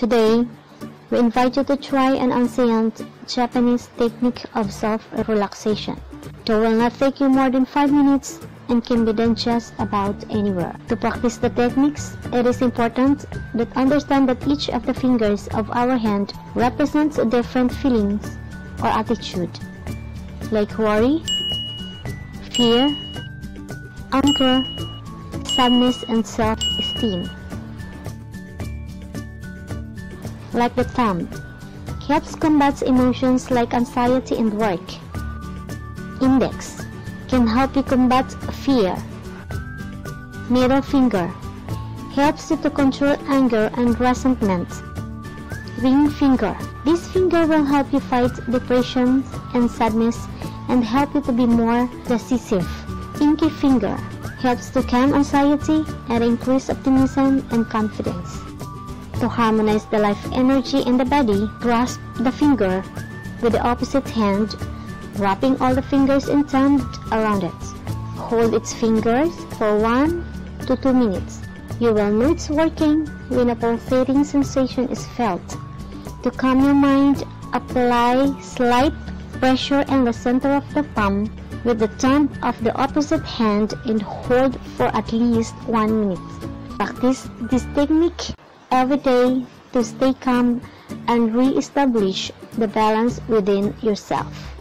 Today, we invite you to try an ancient Japanese technique of self-relaxation. It will not take you more than 5 minutes and can be done just about anywhere. To practice the techniques, it is important that understand that each of the fingers of our hand represents different feelings or attitude, like worry, fear, anger, sadness, and self-esteem. Like the thumb, helps combat emotions like anxiety and work. Index can help you combat fear. Middle finger helps you to control anger and resentment. Ring finger, this finger will help you fight depression and sadness and help you to be more decisive. Pinky finger helps to calm anxiety and increase optimism and confidence. To harmonize the life energy in the body, grasp the finger with the opposite hand, wrapping all the fingers in thumb around it. Hold its fingers for 1 to 2 minutes. You will know it's working when a pulsating sensation is felt. To calm your mind, apply slight pressure in the center of the palm with the thumb of the opposite hand and hold for at least 1 minute. Practice this technique every day to stay calm and re-establish the balance within yourself.